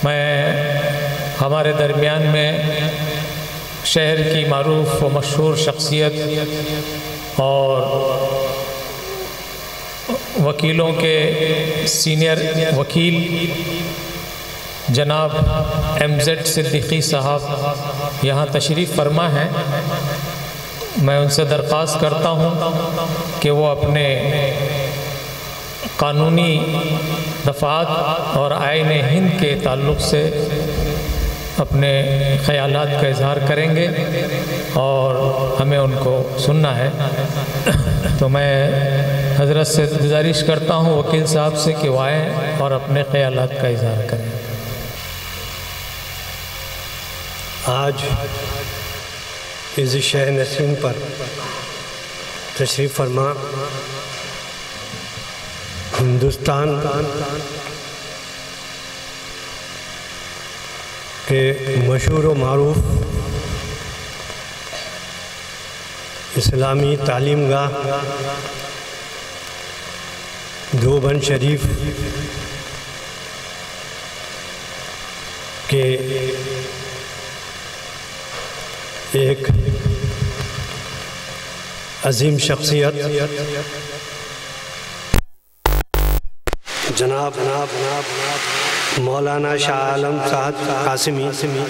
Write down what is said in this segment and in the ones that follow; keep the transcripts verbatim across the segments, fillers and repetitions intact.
میں ہمارے درمیان میں شہر کی معروف و مشہور شخصیت اور وکیلوں کے سینئر وکیل جناب ایم زیڈ صدیقی صاحب یہاں تشریف فرما ہیں۔ میں ان سے درخواست کرتا ہوں کہ وہ اپنے قانونی دفعات اور آئین ہند کے تعلق سے اپنے خیالات کا اظہار کریں گے اور ہمیں ان کو سننا ہے۔ تو میں حضرت سے گزارش کرتا ہوں وکیل صاحب سے کہ وہ آئیں اور اپنے خیالات کا اظہار کریں۔ آج عز شہ نسرین پر تشریف فرما ہندوستان کے مشہور و معروف اسلامی تعلیم گاہ دیوبند شریف کے ایک عظیم شخصیت جناب مولانا شاہ عالم صاحب قاسمی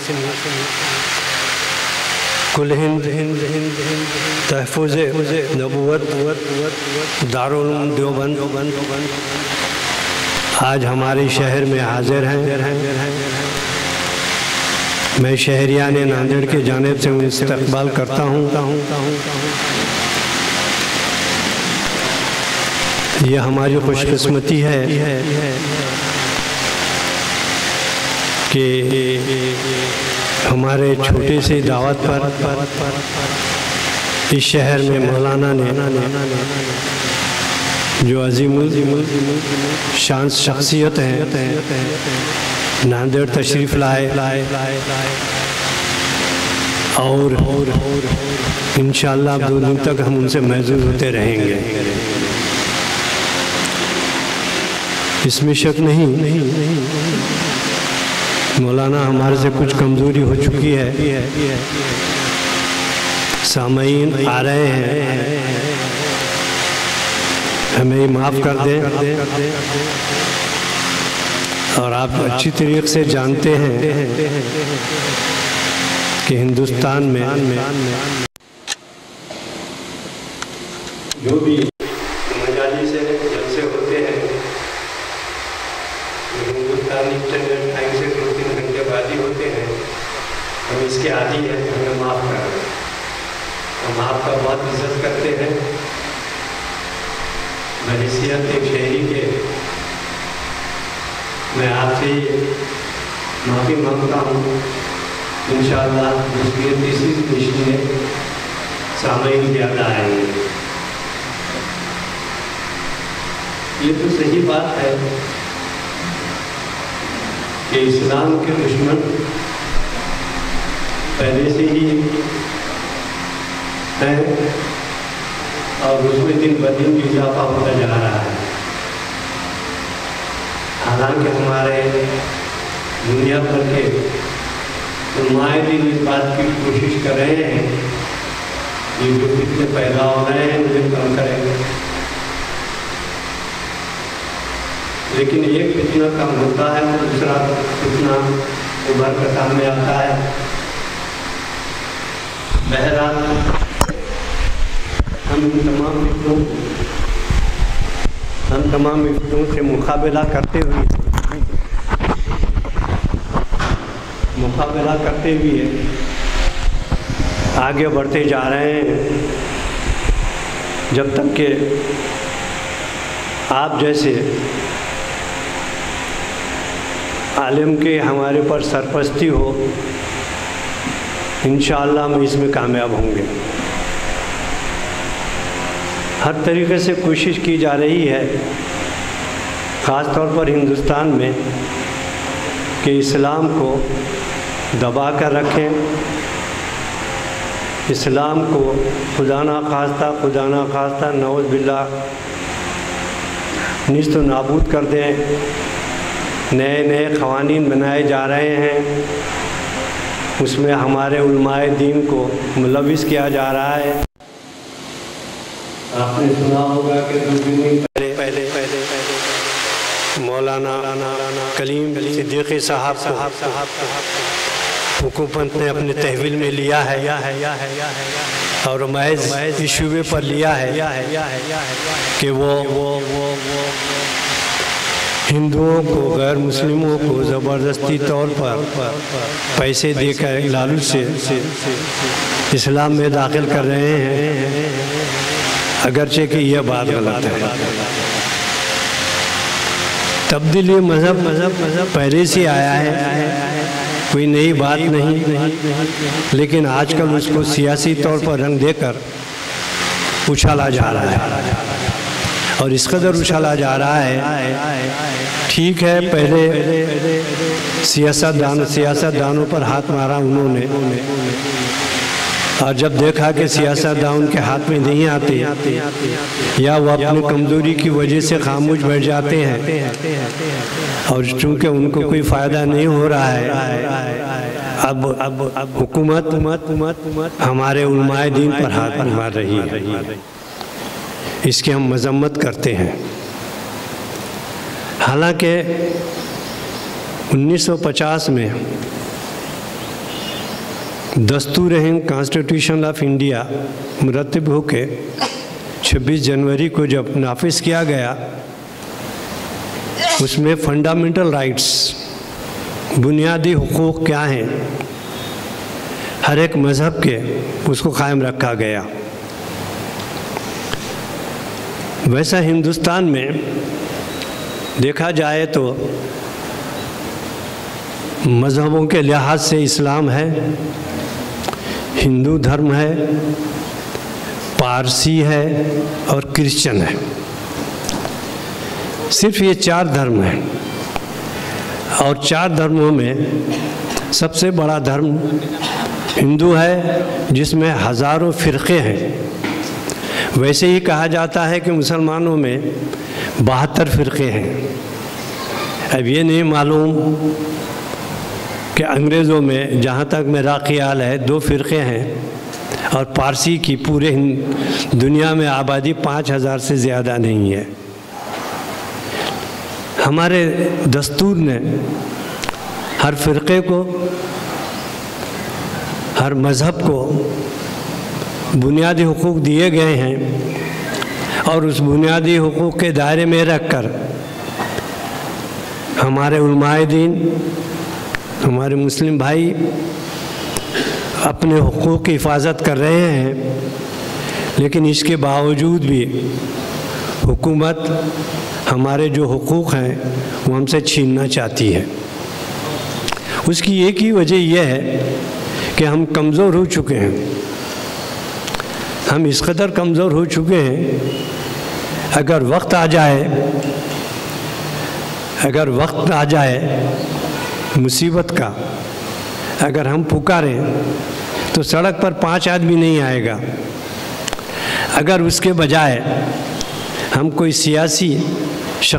کل ہند تحفظ نبوت دارالعلوم دیوبند آج ہمارے شہر میں حاضر ہیں۔ میں شہریان ناندیڑ کے جانب سے ان سے استقبال کرتا ہوں۔ یہ ہماری خوش قسمتی ہے کہ ہمارے چھوٹے سے دعوت پر اس شہر میں مولانا نے جو عظیم شان شخصیت ہیں ناندیڑ تشریف لائے اور انشاءاللہ اب دو دن تک ہم ان سے محظوظ ہوتے رہیں گے۔ اس میں شک نہیں مولانا ہمارے سے کچھ کمزوری ہو چکی ہے، سامعین آ رہے ہیں، ہمیں معاف کر دیں۔ اور آپ اچھی طریقے سے جانتے ہیں کہ ہندوستان میں جو بھی مجالس سے جلسے ہوتے ہیں ہندوستانی اسٹینڈرڈ ٹائم سے دو تین گھنٹے بعد ہی ہوتے ہیں، ہم اس کے عادی ہیں، ہمیں معاف کر دیں۔ ہم آپ کا بہت عزت کرتے ہیں۔ بحیثیت ایک شہری کے میں آپ سے معافی مانگتا ہوں۔ انشاءاللہ دوسری تیسری نشست میں سامعین زیادہ آئیں گے۔ یہ تو صحیح بات ہے کہ اسلام کے دشمن پہلے سے ہی ہیں اور اس میں دن بدن اضافہ ہوتا جا رہا ہے۔ حالانکہ ہمارے دنیا بھر کے علماء دین اس بات کی کوشش کر رہے ہیں یہ جو فتنے پیدا ہو رہے ہیں انہیں کم کریں گے، لیکن ایک فتنہ کم ہوتا ہے تو دوسرا فتنہ ابھر کر سامنے آتا ہے۔ بہرحال ہم ان تمام فتنوں ہم تمام فتنوں سے مقابلہ کرتے ہوئے مقابلہ کرتے ہوئے آگے بڑھتے جا رہے ہیں، جب تک کہ آپ جیسے عالم کے ہمارے پر سرپرستی ہو، انشاءاللہ ہم اس میں کامیاب ہوں گے۔ ہر طریقے سے کوشش کی جا رہی ہے، خاص طور پر ہندوستان میں، کہ اسلام کو دبا کر رکھیں، اسلام کو خدا نخواستہ خدا نخواستہ نعوذ باللہ نیست و نابود کر دیں، نئے نئے قوانین بنائے جا رہے ہیں، اس میں ہمارے علماء دین کو ملوث کیا جا رہا ہے۔ آپ نے سنا ہوگا کہ دو دن پہلے پہلے پہلے مولانا کلیم صدیقی صاحب حکومت نے اپنے تحویل میں لیا ہے اور محض اس شعبے پر لیا ہے کہ وہ ہندوؤں کو، غیر مسلموں کو زبردستی طور پر پیسے دے کر لالچ سے اسلام میں داخل کر رہے ہیں، اگرچہ کہ یہ بات غلط ہے۔ تبدیلی مذہب مذہب پہلے سے آیا ہے، کوئی نئی بات نہیں، لیکن آج کل اس کو سیاسی طور پر رنگ دے کر اچھالا جا رہا ہے، اور اس قدر اچھالا جا رہا ہے۔ ٹھیک ہے، پہلے سیاست دان سیاست دانوں پر ہاتھ مارا انہوں نے، اور جب دیکھا کہ سیاست دان ان کے ہاتھ میں نہیں آتے یا وہ اپنی کمزوری کی وجہ سے خاموش بیٹھ جاتے ہیں، اور چونکہ ان کو کوئی فائدہ نہیں ہو رہا ہے، اب اب اب حکومت ہمارے علماء دین پر ہاتھ مار رہی ہے۔ اس کی ہم مذمت کرتے ہیں۔ حالانکہ انیس سو پچاس میں دستور ہند کانسٹیٹیوشن آف انڈیا مرتب ہو کے چھبیس جنوری کو جب نافذ کیا گیا، اس میں فنڈامنٹل رائٹس، بنیادی حقوق کیا ہیں ہر ایک مذہب کے، اس کو قائم رکھا گیا۔ ویسا ہندوستان میں دیکھا جائے تو مذہبوں کے لحاظ سے اسلام ہے، ہندو دھرم ہے، پارسی ہے اور کرسچن ہے۔ صرف یہ چار دھرم ہیں، اور چار دھرموں میں سب سے بڑا دھرم ہندو ہے، جس میں ہزاروں فرقے ہیں۔ ویسے ہی کہا جاتا ہے کہ مسلمانوں میں بہتر فرقے ہیں۔ اب یہ نہیں معلوم کہ انگریزوں میں، جہاں تک میرا خیال ہے، دو فرقے ہیں، اور پارسی کی پورے دنیا میں آبادی پانچ ہزار سے زیادہ نہیں ہے۔ ہمارے دستور نے ہر فرقے کو، ہر مذہب کو بنیادی حقوق دیے گئے ہیں، اور اس بنیادی حقوق کے دائرے میں رکھ کر ہمارے علماء دین، ہمارے مسلم بھائی اپنے حقوق کی حفاظت کر رہے ہیں، لیکن اس کے باوجود بھی حکومت ہمارے جو حقوق ہیں وہ ہم سے چھیننا چاہتی ہے۔ اس کی ایک ہی وجہ یہ ہے کہ ہم کمزور ہو چکے ہیں۔ ہم اس قدر کمزور ہو چکے ہیں، اگر وقت آ جائے اگر وقت آ جائے مصیبت کا، اگر ہم پکاریں تو سڑک پر پانچ آدمی نہیں آئے گا۔ اگر اس کے بجائے ہم کوئی سیاسی شخص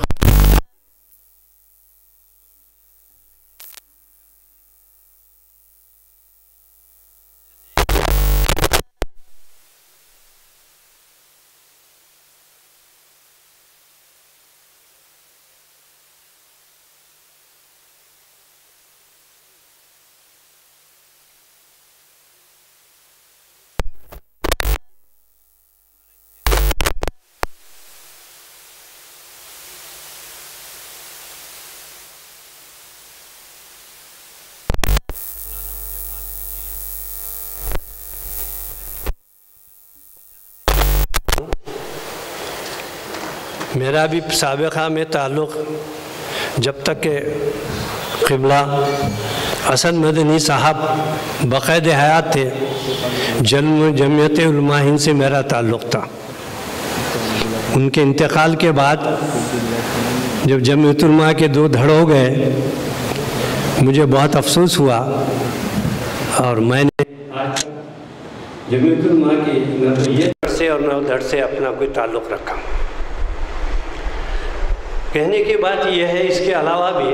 میرا بھی سابقہ میں تعلق، جب تک کہ قبلہ اسد مدنی صاحب بقید حیات تھے، جنم جمعیت علماء ہند سے میرا تعلق تھا۔ ان کے انتقال کے بعد جب جمعیت علماء کے دو دھڑ ہو گئے، مجھے بہت افسوس ہوا، اور میں نے آج جمعیت علماء کی نہ تو یہ دھڑ سے اور نہ دھڑ سے اپنا کوئی تعلق رکھا، کہنے کی بات یہ ہے، اس کے علاوہ بھی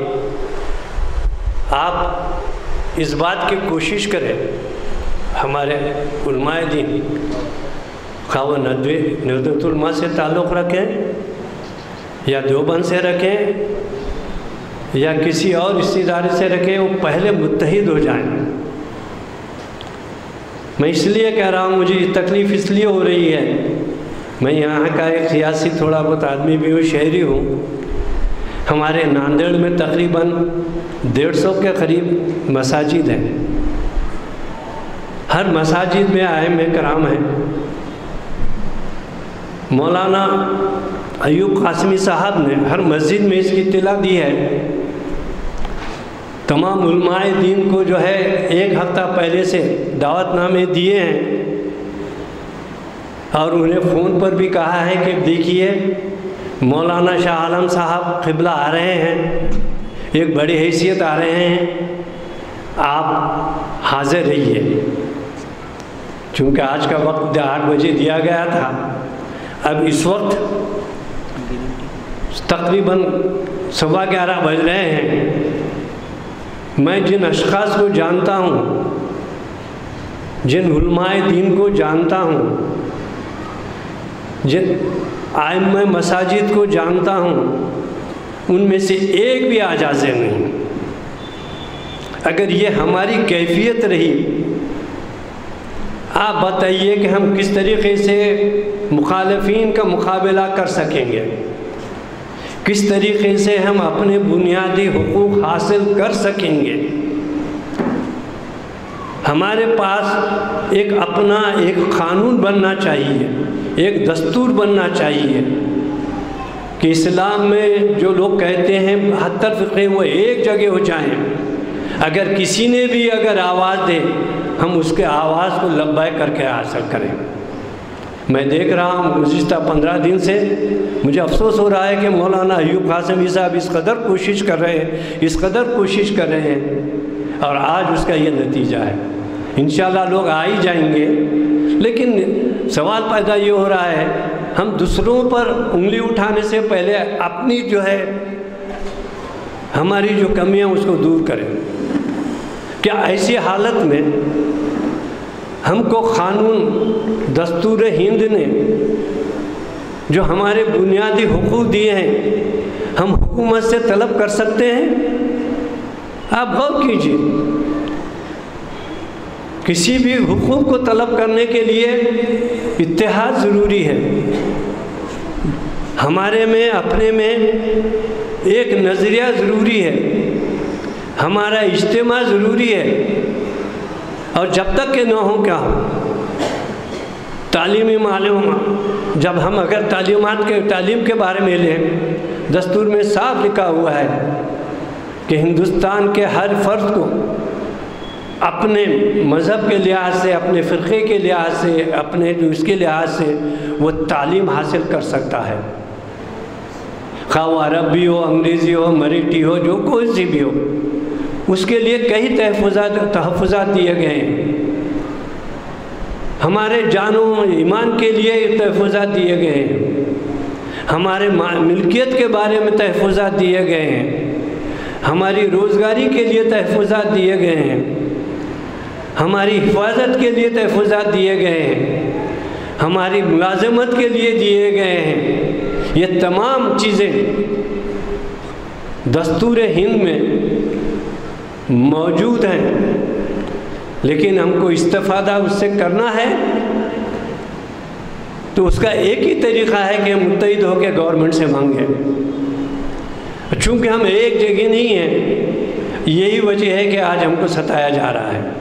آپ اس بات کی کوشش کریں، ہمارے علماء دین خواہ وہ ندوۃ العلماء سے تعلق رکھیں یا دیوبند سے رکھیں یا کسی اور اس ادارے سے رکھیں، وہ پہلے متحد ہو جائیں۔ میں اس لیے کہہ رہا ہوں، مجھے تکلیف اس لیے ہو رہی ہے، میں یہاں کا ایک سیاسی تھوڑا بہت آدمی بھی ہوں، شہری ہوں۔ ہمارے ناندیڑ میں تقریباً ڈیڑھ سو کے قریب مساجد ہیں، ہر مساجد میں ائمہ کرام ہیں۔ مولانا ایوب قاسمی صاحب نے ہر مسجد میں اس کی اطلاع دی ہے، تمام علماء دین کو جو ہے ایک ہفتہ پہلے سے دعوت نامے دیے ہیں، اور انہیں فون پر بھی کہا ہے کہ دیکھیے مولانا شاہ عالم صاحب قبلہ آ رہے ہیں، ایک بڑی حیثیت آ رہے ہیں، آپ حاضر رہیے۔ چونکہ آج کا وقت آٹھ بجے دیا گیا تھا، اب اس وقت تقریباً صبح گیارہ بج رہے ہیں۔ میں جن اشخاص کو جانتا ہوں، جن علماء دین کو جانتا ہوں، جن ائمہ مساجد کو جانتا ہوں، ان میں سے ایک بھی آج حاضر نہیں۔ اگر یہ ہماری کیفیت رہی، آپ بتائیے کہ ہم کس طریقے سے مخالفین کا مقابلہ کر سکیں گے، کس طریقے سے ہم اپنے بنیادی حقوق حاصل کر سکیں گے۔ ہمارے پاس ایک اپنا ایک قانون بننا چاہیے، ایک دستور بننا چاہیے کہ اسلام میں جو لوگ کہتے ہیں بہتر فرقے وہ ایک جگہ ہو جائیں۔ اگر کسی نے بھی اگر آواز دے، ہم اس کے آواز کو لبیک کر کے حاصل کریں۔ میں دیکھ رہا ہوں گزشتہ پندرہ دن سے مجھے افسوس ہو رہا ہے کہ مولانا ایوب قاسمی صاحب اس قدر کوشش کر رہے ہیں، اس قدر کوشش کر رہے ہیں، اور آج اس کا یہ نتیجہ ہے۔ انشاءاللہ لوگ آ ہی جائیں گے، لیکن سوال پیدا یہ ہو رہا ہے، ہم دوسروں پر انگلی اٹھانے سے پہلے اپنی جو ہے ہماری جو کمیاں اس کو دور کریں۔ کیا ایسی حالت میں ہم کو قانون دستور ہند نے جو ہمارے بنیادی حقوق دیے ہیں، ہم حکومت سے طلب کر سکتے ہیں؟ آپ غور کیجیے، کسی بھی حقوق کو طلب کرنے کے لیے اتحاد ضروری ہے۔ ہمارے میں اپنے میں ایک نظریہ ضروری ہے، ہمارا اجتماع ضروری ہے، اور جب تک کہ نہ ہو کیا ہو تعلیمی معلومات، جب ہم اگر تعلیمات کے تعلیم کے بارے میں لیں، دستور میں صاف لکھا ہوا ہے کہ ہندوستان کے ہر فرد کو اپنے مذہب کے لحاظ سے، اپنے فرقے کے لحاظ سے، اپنے جو اس کے لحاظ سے وہ تعلیم حاصل کر سکتا ہے، خواہ وہ عربی ہو، انگریزی ہو، مراٹھی ہو، جو کوئی سی بھی ہو۔ اس کے لیے کئی تحفظات تحفظات دیے گئے ہیں، ہمارے جان و ایمان کے لیے تحفظات دیے گئے ہیں، ہمارے ملکیت کے بارے میں تحفظات دیے گئے ہیں، ہماری روزگاری کے لیے تحفظات دیے گئے ہیں، ہماری حفاظت کے لیے تحفظات دیے گئے ہیں، ہماری ملازمت کے لیے دیے گئے ہیں۔ یہ تمام چیزیں دستور ہند میں موجود ہیں، لیکن ہم کو استفادہ اس سے کرنا ہے تو اس کا ایک ہی طریقہ ہے کہ متحد ہو کے گورنمنٹ سے مانگیں۔ چونکہ ہم ایک جگہ نہیں ہیں، یہی وجہ ہے کہ آج ہم کو ستایا جا رہا ہے۔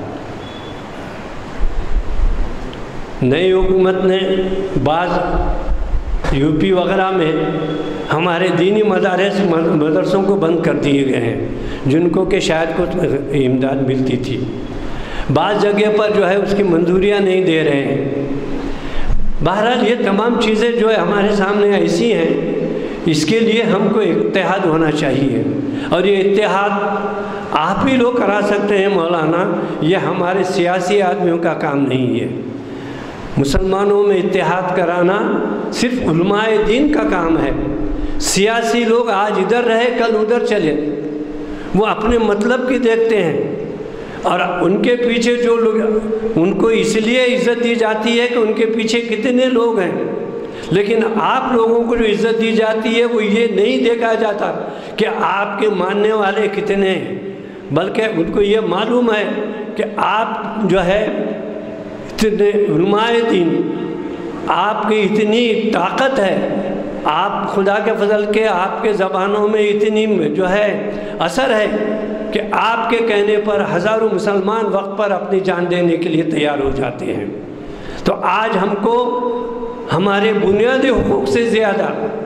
نئی حکومت نے بعض یو پی وغیرہ میں ہمارے دینی مدارس مدرسوں کو بند کر دیے گئے ہیں، جن کو کہ شاید کچھ امداد ملتی تھی، بعض جگہ پر جو ہے اس کی منظوریاں نہیں دے رہے ہیں۔ بہرحال یہ تمام چیزیں جو ہے ہمارے سامنے ایسی ہیں، اس کے لیے ہم کو اتحاد ہونا چاہیے، اور یہ اتحاد آپ ہی لوگ کرا سکتے ہیں مولانا، یہ ہمارے سیاسی آدمیوں کا کام نہیں ہے۔ مسلمانوں میں اتحاد کرانا صرف علماء دین کا کام ہے، سیاسی لوگ آج ادھر رہے کل ادھر چلے، وہ اپنے مطلب کی دیکھتے ہیں، اور ان کے پیچھے جو لوگ، ان کو اس لیے عزت دی جاتی ہے کہ ان کے پیچھے کتنے لوگ ہیں، لیکن آپ لوگوں کو جو عزت دی جاتی ہے وہ یہ نہیں دیکھا جاتا کہ آپ کے ماننے والے کتنے ہیں، بلکہ ان کو یہ معلوم ہے کہ آپ جو ہے اتنے علماء دین، آپ کی اتنی طاقت ہے، آپ خدا کے فضل کے آپ کے زبانوں میں اتنی جو ہے اثر ہے کہ آپ کے کہنے پر ہزاروں مسلمان وقت پر اپنی جان دینے کے لیے تیار ہو جاتے ہیں۔ تو آج ہم کو ہمارے بنیادی حقوق سے زیادہ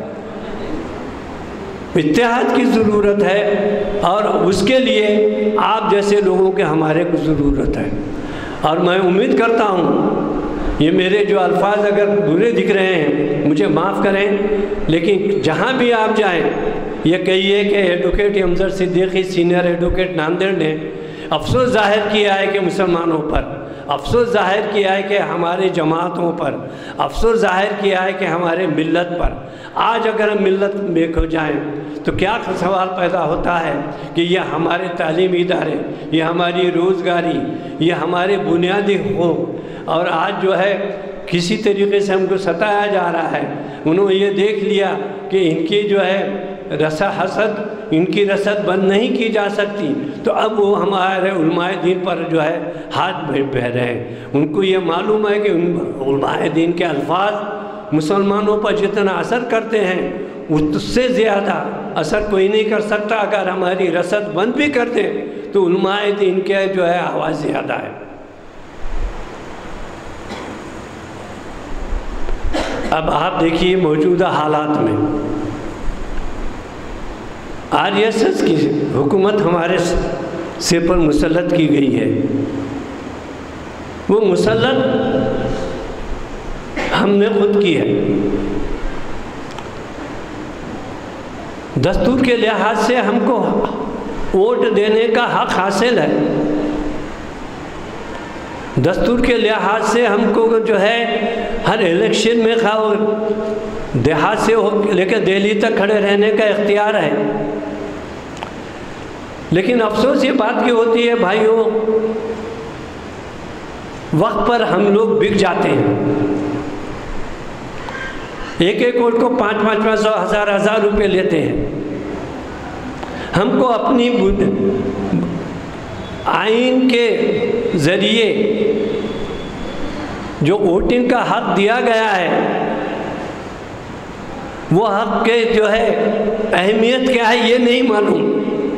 اتحاد کی ضرورت ہے، اور اس کے لیے آپ جیسے لوگوں کے ہمارے کو ضرورت ہے۔ اور میں امید کرتا ہوں، یہ میرے جو الفاظ اگر برے دکھ رہے ہیں مجھے معاف کریں، لیکن جہاں بھی آپ جائیں یہ کہیے کہ advocate Amjad Siddiqui senior advocate Nanded نے افسوس ظاہر کیا ہے کہ مسلمانوں پر، افسوس ظاہر کیا ہے کہ ہمارے جماعتوں پر، افسوس ظاہر کیا ہے کہ ہمارے ملت پر۔ آج اگر ہم ملت میں کھو جائیں تو کیا سوال پیدا ہوتا ہے کہ یہ ہمارے تعلیمی ادارے، یہ ہماری روزگاری، یہ ہمارے بنیادی حقوق، اور آج جو ہے کسی طریقے سے ہم کو ستایا جا رہا ہے۔ انہوں نے یہ دیکھ لیا کہ ان کی جو ہے رسا حسد، ان کی رسد بند نہیں کی جا سکتی، تو اب وہ ہمارے علماء دین پر جو ہے ہاتھ بہ رہے ہیں۔ ان کو یہ معلوم ہے کہ ان علماء دین کے الفاظ مسلمانوں پر جتنا اثر کرتے ہیں اس سے زیادہ اثر کوئی نہیں کر سکتا۔ اگر ہماری رسد بند بھی کر دیں تو علماء دین کے جو ہے آواز زیادہ ہے۔ اب آپ دیکھیے موجودہ حالات میں آر ایس ایس کی حکومت ہمارے سر پر مسلط کی گئی ہے۔ وہ مسلط ہم نے خود کی ہے۔ دستور کے لحاظ سے ہم کو ووٹ دینے کا حق حاصل ہے، دستور کے لحاظ سے ہم کو جو ہے ہر الیکشن میں خواہ دیہات سے ہو لے کے دہلی تک کھڑے رہنے کا اختیار ہے۔ لیکن افسوس یہ بات کی ہوتی ہے بھائیوں، وقت پر ہم لوگ بک جاتے ہیں، ایک ایک ووٹ کو پانچ پانچ پانچ سو ہزار ہزار روپے لیتے ہیں۔ ہم کو اپنی آئین کے ذریعے جو ووٹنگ کا حق دیا گیا ہے، وہ حق کے جو ہے اہمیت کیا ہے یہ نہیں معلوم۔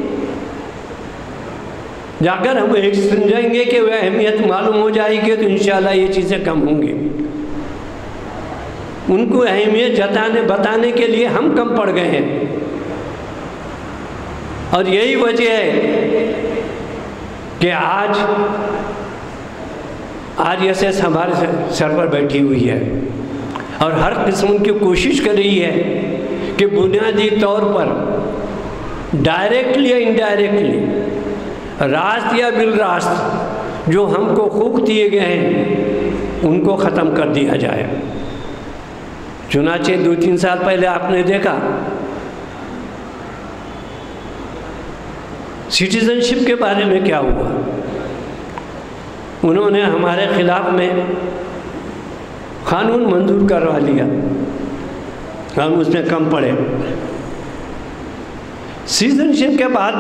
جا کر ہم ایک سمجھیں گے کہ وہ اہمیت معلوم ہو جائے گی تو انشاءاللہ یہ چیزیں کم ہوں گی۔ ان کو اہمیت جتانے بتانے کے لیے ہم کم پڑ گئے ہیں، اور یہی وجہ ہے کہ آج آر ایس ایس ہمارے سر پر بیٹھی ہوئی ہے، اور ہر قسم کی کوشش کر رہی ہے کہ بنیادی طور پر ڈائریکٹلی یا انڈائریکٹلی، راست یا بالراست، جو ہم کو حقوق دیے گئے ہیں ان کو ختم کر دیا جائے۔ چنانچہ دو تین سال پہلے آپ نے دیکھا سٹیزن شپ کے بارے میں کیا ہوا، انہوں نے ہمارے خلاف میں قانون منظور کروا لیا، ہم اس میں کم پڑے۔ سٹیزن شپ کے بعد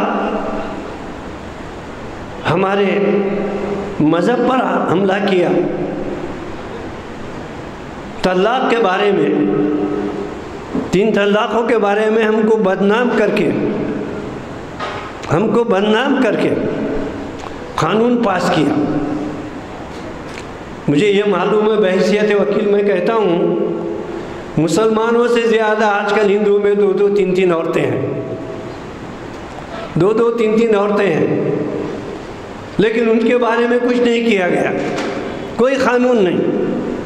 ہمارے مذہب پر حملہ کیا، طلاق کے بارے میں، تین طلاقوں کے بارے میں ہم کو بدنام کر کے ہم کو بدنام کر کے قانون پاس کیا۔ مجھے یہ معلوم ہے بحیثیت وکیل میں کہتا ہوں، مسلمانوں سے زیادہ آج کل ہندوؤں میں دو دو تین تین عورتیں ہیں، دو دو تین تین عورتیں ہیں، لیکن ان کے بارے میں کچھ نہیں کیا گیا، کوئی قانون نہیں۔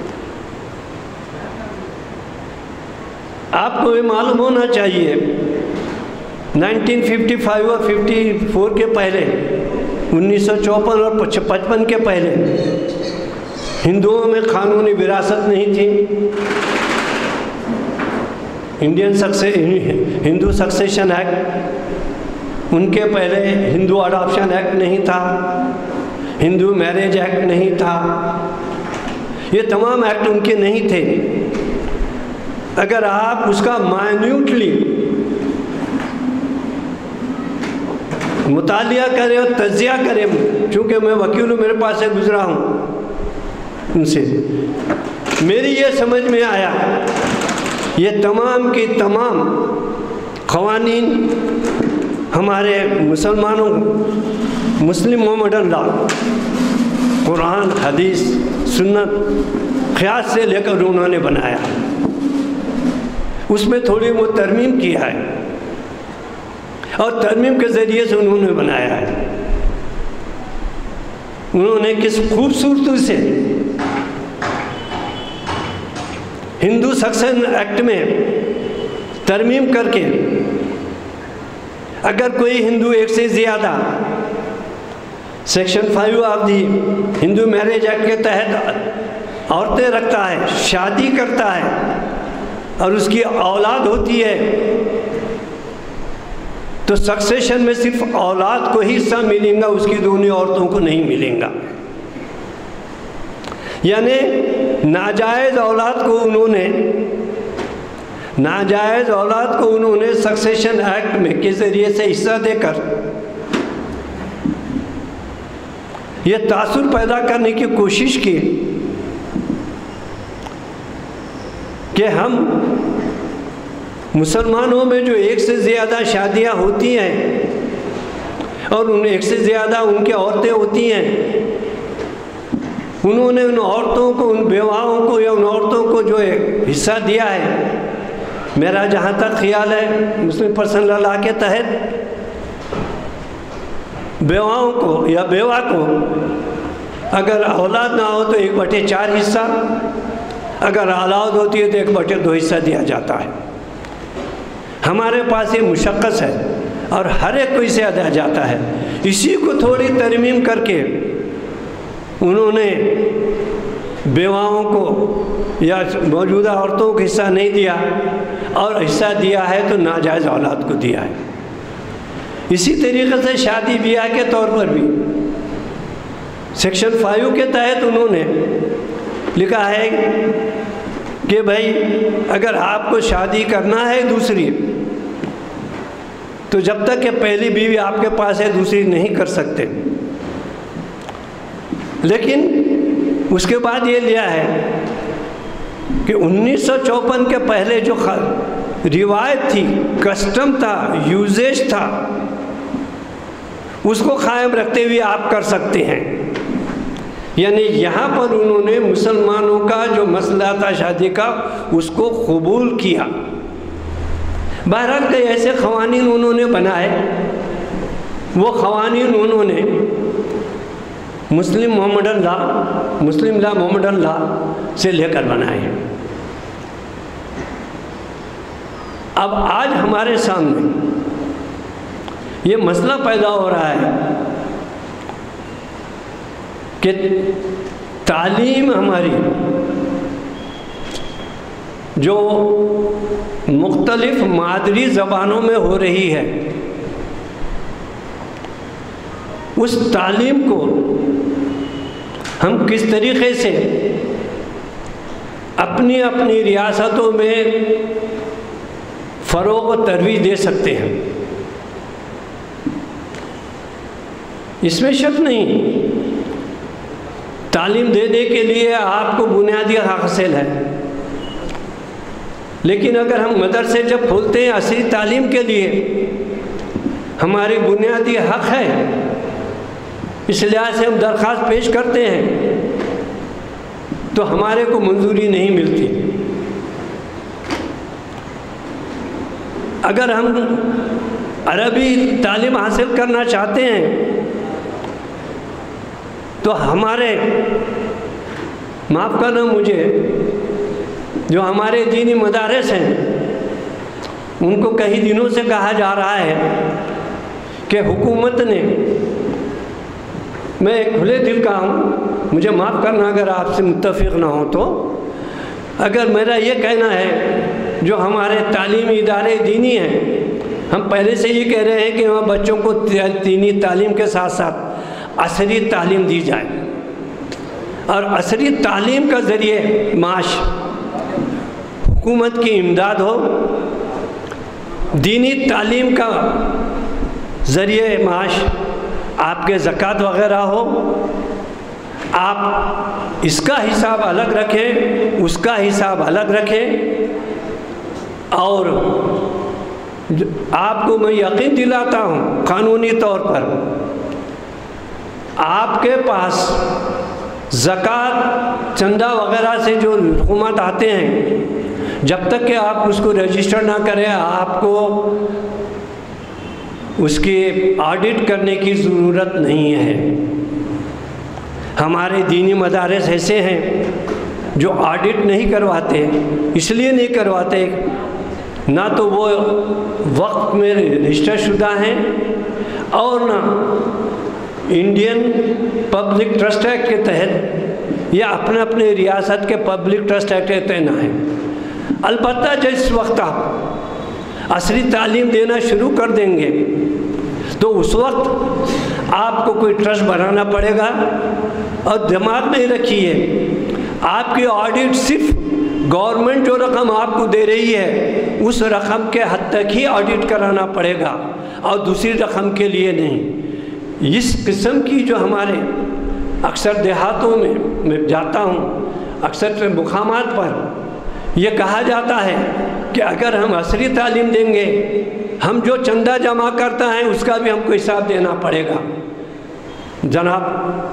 آپ کو یہ معلوم ہونا چاہیے نائنٹین ففٹی فائیو اور ففٹی فور کے پہلے، انیس سو چوپن اور پچپن کے پہلے ہندوؤں میں قانونی وراثت نہیں تھی، انڈین سکسے ہندو سکسیشن ایکٹ، ان کے پہلے ہندو اڈاپشن ایکٹ نہیں تھا، ہندو میرج ایکٹ نہیں تھا، یہ تمام ایکٹ ان کے نہیں تھے۔ اگر آپ اس کا مائنیوٹلی مطالعہ کریں اور تجزیہ کریں، چونکہ میں وکیل ہوں، میرے پاس سے گزرا ہوں ان سے، میری یہ سمجھ میں آیا یہ تمام کی تمام قوانین ہمارے مسلمانوں مسلم محمدن لا، قرآن، حدیث، سنت، قیاس سے لے کر انہوں نے بنایا، اس میں تھوڑی وہ ترمیم کیا ہے اور ترمیم کے ذریعے سے انہوں نے بنایا ہے۔ انہوں نے کس خوبصورتی سے ہندو سکسیشن ایکٹ میں ترمیم کر کے اگر کوئی ہندو ایک سے زیادہ section five of the Hindu marriage act کے تحت عورتیں رکھتا ہے، شادی کرتا ہے اور اس کی اولاد ہوتی ہے، تو سکسیشن میں صرف اولاد کو ہی حصہ ملیں گا، اس کی دونوں عورتوں کو نہیں ملیں گا۔ یعنی ناجائز اولاد کو انہوں نے ناجائز اولاد کو انہوں نے سکسیشن ایکٹ میں کے ذریعے سے حصہ دے کر یہ تاثر پیدا کرنے کی کوشش کی کہ ہم مسلمانوں میں جو ایک سے زیادہ شادیاں ہوتی ہیں اور ان ایک سے زیادہ ان کی عورتیں ہوتی ہیں، انہوں نے ان عورتوں کو، ان بیواؤں کو یا ان عورتوں کو جو ایک حصہ دیا ہے، میرا جہاں تک خیال ہے مسلم پرسنل لا کے تحت بیواؤں کو یا بیوہ کو اگر اولاد نہ ہو تو ایک بٹے چار حصہ، اگر اولاد ہوتی ہے تو ایک بٹے دو حصہ دیا جاتا ہے۔ ہمارے پاس یہ مشخص ہے اور ہر ایک کو اسے ادا جاتا ہے، اسی کو تھوڑی ترمیم کر کے انہوں نے بیواؤں کو یا موجودہ عورتوں کو حصہ نہیں دیا، اور حصہ دیا ہے تو ناجائز اولاد کو دیا ہے۔ اسی طریقے سے شادی بیاہ کے طور پر بھی سیکشن فائیو کے تحت انہوں نے لکھا ہے کہ بھائی اگر آپ کو شادی کرنا ہے دوسری، تو جب تک کہ پہلی بیوی آپ کے پاس ہے دوسری نہیں کر سکتے۔ لیکن اس کے بعد یہ لیا ہے کہ انیس سو چوپن کے پہلے جو روایت تھی، کسٹم تھا، یوزیج تھا، اس کو قائم رکھتے ہوئے آپ کر سکتے ہیں۔ یعنی یہاں پر انہوں نے مسلمانوں کا جو مسئلہ تھا شادی کا اس کو قبول کیا۔ بہرحال کئی ایسے قوانین انہوں نے بنائے، وہ قوانین انہوں نے مسلم محمدن لا مسلم لا محمدن لا سے لے کر بنائے ہیں۔ اب آج ہمارے سامنے یہ مسئلہ پیدا ہو رہا ہے کہ تعلیم ہماری جو مختلف مادری زبانوں میں ہو رہی ہے، اس تعلیم کو ہم کس طریقے سے اپنی اپنی ریاستوں میں فروغ و ترویج دے سکتے ہیں، اس میں شک نہیں۔ تعلیم دینے کے لیے آپ کو بنیادی حق حاصل ہے، لیکن اگر ہم مدرسے جب کھولتے ہیں اصلی تعلیم کے لیے، ہماری بنیادی حق ہے، اس لحاظ سے ہم درخواست پیش کرتے ہیں تو ہمارے کو منظوری نہیں ملتی۔ اگر ہم عربی تعلیم حاصل کرنا چاہتے ہیں تو ہمارے معاف کرنا مجھے جو ہمارے دینی مدارس ہیں ان کو کئی دنوں سے کہا جا رہا ہے کہ حکومت نے، میں ایک کھلے دل کا ہوں، مجھے معاف کرنا اگر آپ سے متفق نہ ہوں تو، اگر میرا یہ کہنا ہے جو ہمارے تعلیمی ادارے دینی ہیں، ہم پہلے سے یہ کہہ رہے ہیں کہ وہاں بچوں کو دینی تعلیم کے ساتھ ساتھ عصری تعلیم دی جائے، اور عصری تعلیم کا ذریعے معاش حکومت کی امداد ہو، دینی تعلیم کا ذریعے معاش آپ کے زکوٰۃ وغیرہ ہو، آپ اس کا حساب الگ رکھیں، اس کا حساب الگ رکھیں، اور آپ کو میں یقین دلاتا ہوں قانونی طور پر آپ کے پاس زکوٰۃ چندہ وغیرہ سے جو حکومت آتے ہیں، جب تک کہ آپ اس کو رجسٹر نہ کریں آپ کو اس کی آڈٹ کرنے کی ضرورت نہیں ہے۔ ہمارے دینی مدارس ایسے ہیں جو آڈٹ نہیں کرواتے، اس لیے نہیں کرواتے نہ تو وہ وقت میں رجسٹر شدہ ہیں اور نہ انڈین پبلک ٹرسٹ ایکٹ کے تحت یا اپنے اپنے ریاست کے پبلک ٹرسٹ ایکٹ کے تحت نہ ہیں۔ البتہ جس وقت آپ عصری تعلیم دینا شروع کر دیں گے تو اس وقت آپ کو کوئی ٹرسٹ بنانا پڑے گا، اور دماغ میں رکھیے آپ کی آڈٹ صرف گورنمنٹ جو رقم آپ کو دے رہی ہے اس رقم کے حد تک ہی آڈٹ کرانا پڑے گا، اور دوسری رقم کے لیے نہیں۔ اس قسم کی جو ہمارے اکثر دیہاتوں میں میں جاتا ہوں، اکثر مقامات پر یہ کہا جاتا ہے کہ اگر ہم عصری تعلیم دیں گے ہم جو چندہ جمع کرتا ہے اس کا بھی ہم کو حساب دینا پڑے گا۔ جناب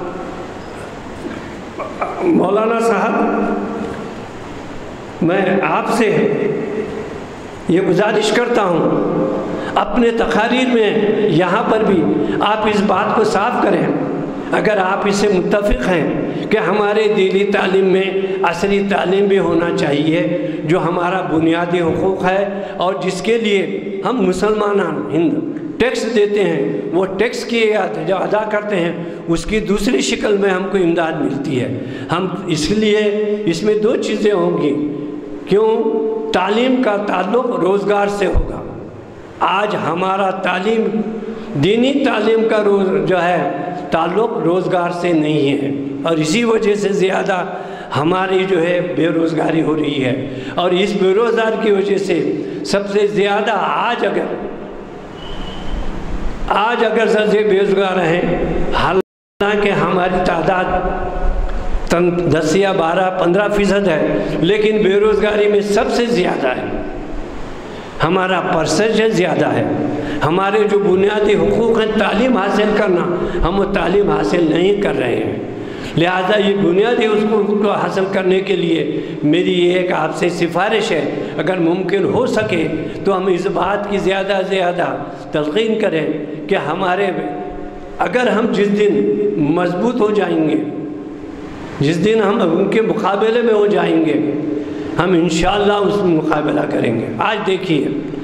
مولانا صاحب، میں آپ سے یہ گزارش کرتا ہوں اپنے تقاریر میں یہاں پر بھی آپ اس بات کو صاف کریں، اگر آپ اس سے متفق ہیں کہ ہمارے دینی تعلیم میں عصری تعلیم بھی ہونا چاہیے جو ہمارا بنیادی حقوق ہے، اور جس کے لیے ہم مسلمان ہند ٹیکس دیتے ہیں، وہ ٹیکس کی جو ادا کرتے ہیں اس کی دوسری شکل میں ہم کو امداد ملتی ہے۔ ہم اس لیے اس میں دو چیزیں ہوں گی، کیوں؟ تعلیم کا تعلق روزگار سے ہوگا۔ آج ہمارا تعلیم دینی تعلیم کا روز جو ہے تعلق روزگار سے نہیں ہے، اور اسی وجہ سے زیادہ ہماری جو ہے بے روزگاری ہو رہی ہے، اور اس بے روزگار کی وجہ سے سب سے زیادہ آج اگر آج اگر سب سے بے روزگار ہیں، حالانکہ ہماری تعداد دس یا بارہ پندرہ فیصد ہے، لیکن بے روزگاری میں سب سے زیادہ ہے، ہمارا پرسنٹیج زیادہ ہے۔ ہمارے جو بنیادی حقوق ہیں تعلیم حاصل کرنا، ہم وہ تعلیم حاصل نہیں کر رہے ہیں، لہذا یہ بنیادی حقوق کو حاصل کرنے کے لیے میری ایک آپ سے سفارش ہے، اگر ممکن ہو سکے تو ہم اس بات کی زیادہ سے زیادہ تلقین کریں کہ ہمارے اگر ہم جس دن مضبوط ہو جائیں گے، جس دن ہم ان کے مقابلے میں ہو جائیں گے، ہم انشاءاللہ اس میں مقابلہ کریں گے۔ آج دیکھیے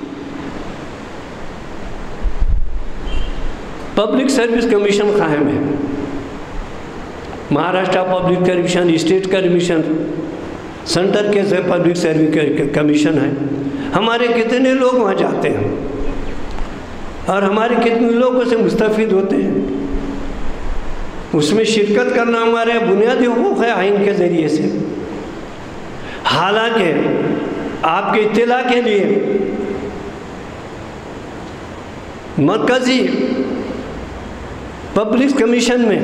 پبلک سروس کمیشن قائم ہے، Maharashtra public commission, state commission, centre کے سے پبلک سروس کمیشن ہے۔ ہمارے کتنے لوگ وہاں جاتے ہیں اور ہمارے کتنے لوگوں سے مستفید ہوتے ہیں، اس میں شرکت کرنا ہمارے بنیادی حقوق ہے آئین کے ذریعے سے۔ حالانکہ آپ کے اطلاع کے لیے مرکزی پبلک کمیشن میں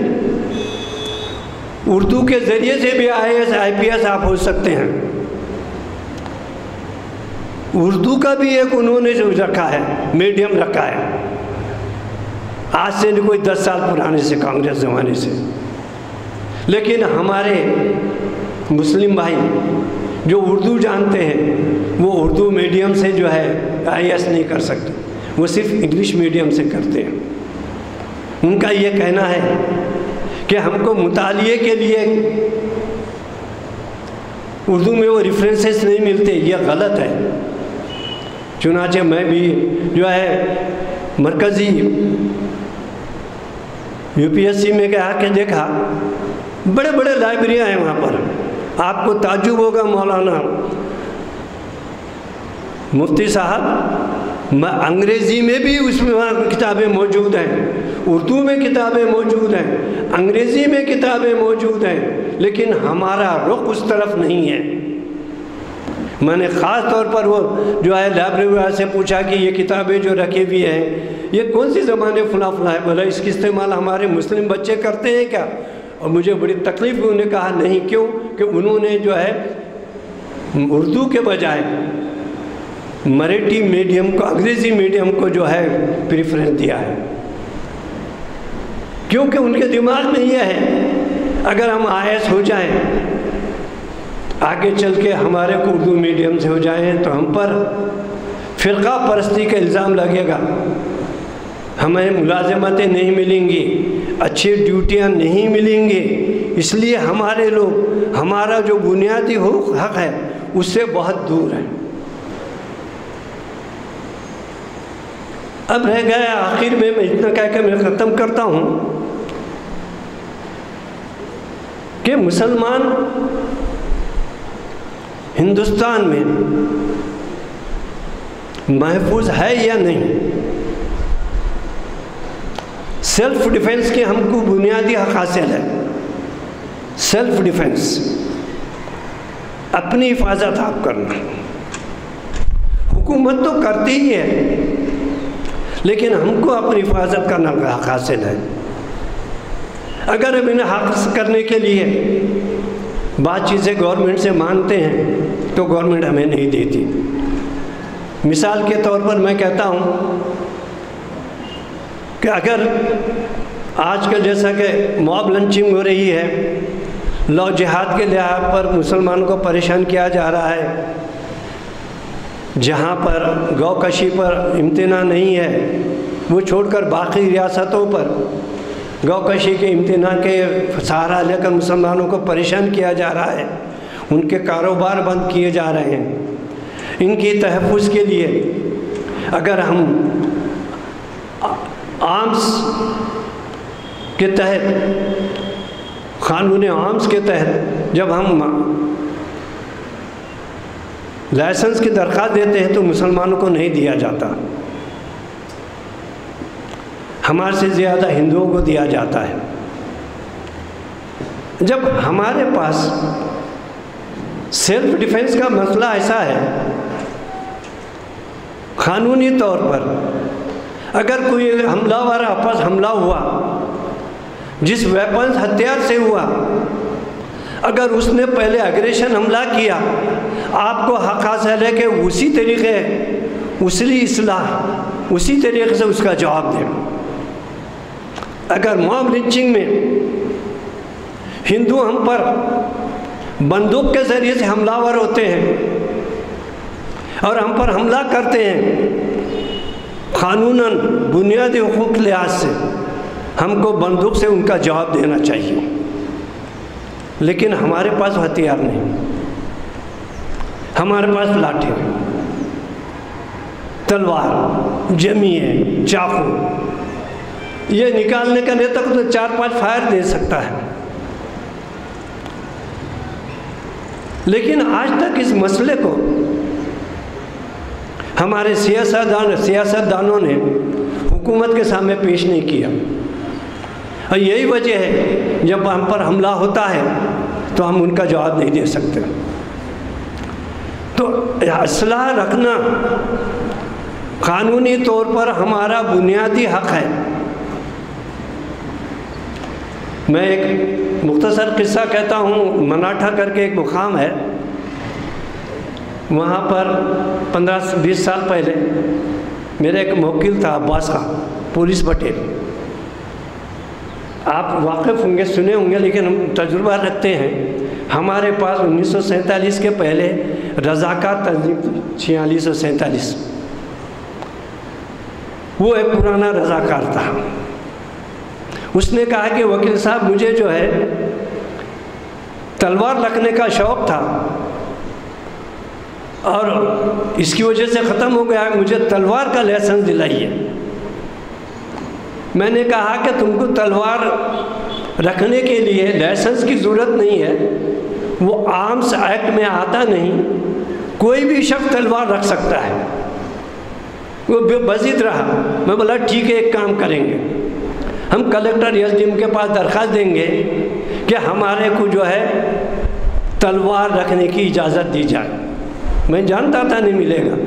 اردو کے ذریعے سے بھی I S I P S آپ ہو سکتے ہیں۔ اردو کا بھی ایک انہوں نے جو رکھا ہے میڈیم رکھا ہے، آج سے نہیں کوئی دس سال پرانے سے، کانگریس زمانے سے، لیکن ہمارے مسلم بھائی جو اردو جانتے ہیں وہ اردو میڈیم سے جو ہے آئی ایس نہیں کر سکتے، وہ صرف انگلش میڈیم سے کرتے ہیں۔ ان کا یہ کہنا ہے کہ ہم کو مطالعے کے لیے اردو میں وہ ریفرنسز نہیں ملتے، یہ غلط ہے۔ چنانچہ میں بھی جو ہے مرکزی یو پی ایس سی میں کہا کہ دیکھا بڑے بڑے لائبریریاں ہیں وہاں پر، آپ کو تعجب ہوگا مولانا مفتی صاحب انگریزی میں بھی اس میں کتابیں موجود ہیں، اردو میں کتابیں موجود ہیں، انگریزی میں کتابیں موجود ہیں، لیکن ہمارا رخ اس طرف نہیں ہے۔ میں نے خاص طور پر وہ جو ہے لائبریری والے سے پوچھا کہ یہ کتابیں جو رکھی ہوئی ہیں یہ کون سی زمانے فلاں فلاں ہے، بولا اس کی استعمال ہمارے مسلم بچے کرتے ہیں کیا؟ اور مجھے بڑی تکلیف ہوئی، انہوں نے کہا نہیں، کیوں کہ انہوں نے جو ہے اردو کے بجائے مراٹھی میڈیم کو، انگریزی میڈیم کو جو ہے پریفرنس دیا ہے، کیونکہ ان کے دماغ میں یہ ہے اگر ہم آئی ایس ہو جائیں، آگے چل کے ہمارے کو اردو میڈیم سے ہو جائیں تو ہم پر فرقہ پرستی کا الزام لگے گا، ہمیں ملازمتیں نہیں ملیں گی، اچھی ڈیوٹیاں نہیں ملیں گی، اس لیے ہمارے لوگ ہمارا جو بنیادی حق ہے اس سے بہت دور ہیں۔ اب رہ گیا آخر میں میں اتنا کہہ کے میں ختم کرتا ہوں کہ مسلمان ہندوستان میں محفوظ ہے یا نہیں۔ سیلف ڈیفنس کے ہم کو بنیادی حق حاصل ہے، سیلف ڈیفنس، اپنی حفاظت آپ کرنا۔ حکومت تو کرتی ہی ہے لیکن ہم کو اپنی حفاظت کرنا حق حاصل ہے۔ اگر ہم انہیں حق کرنے کے لیے بعض چیزیں گورنمنٹ سے مانتے ہیں تو گورنمنٹ ہمیں نہیں دیتی۔ مثال کے طور پر میں کہتا ہوں کہ اگر آج کل جیسا کہ موب لنچنگ ہو رہی ہے، لو جہاد کے لحاظ پر مسلمانوں کو پریشان کیا جا رہا ہے، جہاں پر گو کشی پر امتناع نہیں ہے وہ چھوڑ کر باقی ریاستوں پر گو کشی کے امتناع کے سہارا لے کر مسلمانوں کو پریشان کیا جا رہا ہے، ان کے کاروبار بند کیے جا رہے ہیں۔ ان کی تحفظ کے لیے اگر ہم آرمز کے تحت، قانون آرمز کے تحت جب ہم لائسنس کی درخواست دیتے ہیں تو مسلمانوں کو نہیں دیا جاتا، ہمارے سے زیادہ ہندوؤں کو دیا جاتا ہے۔ جب ہمارے پاس سیلف ڈیفنس کا مسئلہ ایسا ہے، قانونی طور پر اگر کوئی حملہ ور آپس حملہ ہوا جس ویپنز ہتھیار سے ہوا، اگر اس نے پہلے اگریشن حملہ کیا، آپ کو حق حاصل ہے کہ اسی طریقے اسی اصلاح اسی طریقے سے اس کا جواب دیں۔ اگر موب لنچنگ میں ہندو ہم پر بندوق کے ذریعے سے حملہ ور ہوتے ہیں اور ہم پر حملہ کرتے ہیں، قانوناً بنیادی حقوق لحاظ سے ہم کو بندوق سے ان کا جواب دینا چاہیے، لیکن ہمارے پاس ہتھیار نہیں، ہمارے پاس لاٹھی، تلوار، جمیع، چاقو، یہ نکالنے کا نہیں تک تو چار پانچ فائر دے سکتا ہے۔ لیکن آج تک اس مسئلے کو ہمارے سیاستدان سیاستدانوں نے حکومت کے سامنے پیش نہیں کیا، اور یہی وجہ ہے جب ہم پر حملہ ہوتا ہے تو ہم ان کا جواب نہیں دے سکتے۔ تو اسلحہ رکھنا قانونی طور پر ہمارا بنیادی حق ہے۔ میں ایک مختصر قصہ کہتا ہوں، مناٹھا کر کے ایک مقام ہے، وہاں پر پندرہ بیس سال پہلے میرا ایک موکل تھا عباس خان، پولیس پٹیل، آپ واقف ہوں گے، سنے ہوں گے، لیکن ہم تجربہ رکھتے ہیں۔ ہمارے پاس انیس سو سینتالیس کے پہلے رضاکار تنظیم چھیالیس سو سینتالیس، وہ ایک پرانا رضاکار تھا۔ اس نے کہا کہ وکیل صاحب مجھے جو ہے تلوار رکھنے کا شوق تھا اور اس کی وجہ سے ختم ہو گیا، مجھے تلوار کا لائسنس دلائیے۔ میں نے کہا کہ تم کو تلوار رکھنے کے لیے لائسنس کی ضرورت نہیں ہے، وہ آرمز ایکٹ میں آتا نہیں، کوئی بھی شخص تلوار رکھ سکتا ہے. وہ بضد رہا. میں بولا ٹھیک ہے ایک کام کریں گے, ہم کلیکٹر ایس ڈی ایم کے پاس درخواست دیں گے کہ ہمارے کو جو ہے تلوار رکھنے کی اجازت دی جائے. میں جانتا تھا نہیں ملے گا,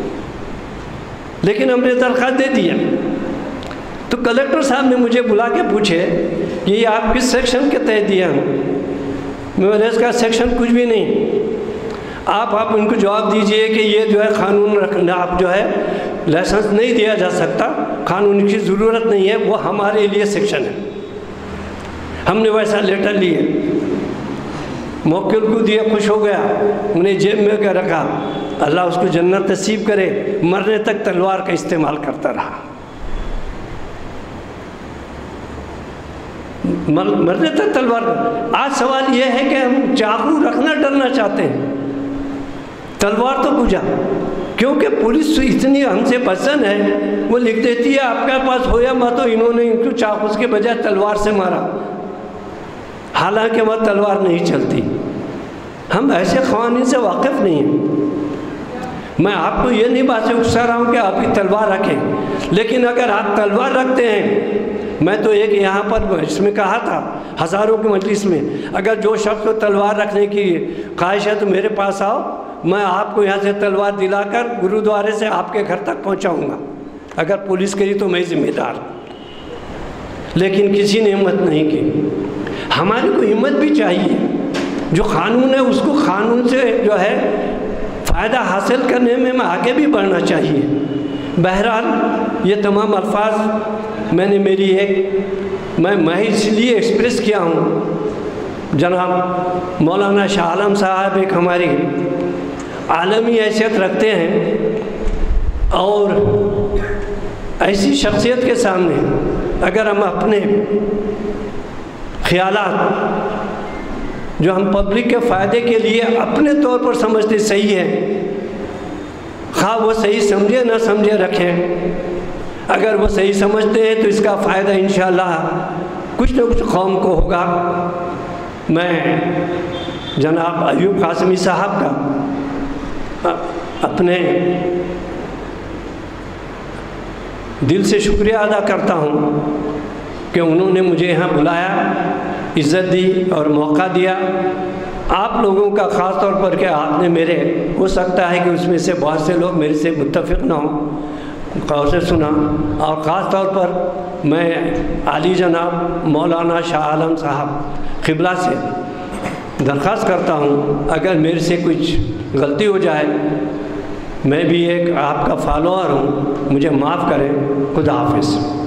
لیکن ہم نے درخواست دے دیا. تو کلیکٹر صاحب نے مجھے بلا کے پوچھے کہ یہ آپ کس سیکشن کے تحت دیا ہم. میں نے اس کا سیکشن کچھ بھی نہیں, آپ آپ ان کو جواب دیجئے کہ یہ جو ہے قانون رکھنا, آپ جو ہے لائسنس نہیں دیا جا سکتا, قانون کی ضرورت نہیں ہے, وہ ہمارے لیے سیکشن ہے. ہم نے ویسا لیٹر لیے, موکل کو دیا, خوش ہو گیا, انہیں جیب میں کر رکھا. اللہ اس کو جنت نصیب کرے. مرنے تک تلوار کا استعمال کرتا رہا. مرنے تک تلوار. آج سوال یہ ہے کہ ہم چاقو رکھنا ڈرنا چاہتے ہیں, تلوار تو پوجا, کیونکہ پولیس اتنی ہم سے پسند ہے, وہ لکھ دیتی ہے آپ کے پاس ہو یا مت, تو انہوں نے ان کو چاقو کے بجائے تلوار سے مارا, حالانکہ وہ تلوار نہیں چلتی. ہم ایسے قوانین سے واقف نہیں ہیں. میں آپ کو یہ نہیں بات سے اکسا رہا ہوں کہ آپ کی تلوار رکھیں, لیکن اگر آپ تلوار رکھتے ہیں, میں تو ایک یہاں پر اس میں کہا تھا ہزاروں کی مجلس میں, اگر جو شخص کو تلوار رکھنے کی خواہش ہے تو میرے پاس آؤ, میں آپ کو یہاں سے تلوار دلا کر گرودوارے سے آپ کے گھر تک پہنچاؤں گا. اگر پولیس کری تو میں ذمہ دار, لیکن کسی نے ہمت نہیں کی. ہماری کو ہمت بھی چاہیے, جو قانون ہے اس کو قانون سے جو ہے فائدہ حاصل کرنے میں میں آگے بھی بڑھنا چاہیے. بہرحال یہ تمام الفاظ میں نے میری ایک میں میں اس لیے ایکسپریس کیا ہوں. جناب مولانا شاہ عالم صاحب ایک ہماری عالمی حیثیت رکھتے ہیں, اور ایسی شخصیت کے سامنے اگر ہم اپنے خیالات جو ہم پبلک کے فائدے کے لیے اپنے طور پر سمجھتے صحیح ہے, خواہ وہ صحیح سمجھے نہ سمجھے رکھیں, اگر وہ صحیح سمجھتے ہیں تو اس کا فائدہ انشاءاللہ کچھ نہ کچھ قوم کو ہوگا. میں جناب ایوب قاسمی صاحب کا اپنے دل سے شکریہ ادا کرتا ہوں کہ انہوں نے مجھے یہاں بلایا, عزت دی اور موقع دیا. آپ لوگوں کا خاص طور پر کہ آپ نے میرے, ہو سکتا ہے کہ اس میں سے بہت سے لوگ میرے سے متفق نہ ہوں, غور سے سنا, اور خاص طور پر میں عالی جناب مولانا شاہ عالم صاحب قبلہ سے درخواست کرتا ہوں اگر میرے سے کچھ غلطی ہو جائے, میں بھی ایک آپ کا فالوور ہوں, مجھے معاف کریں. خدا حافظ.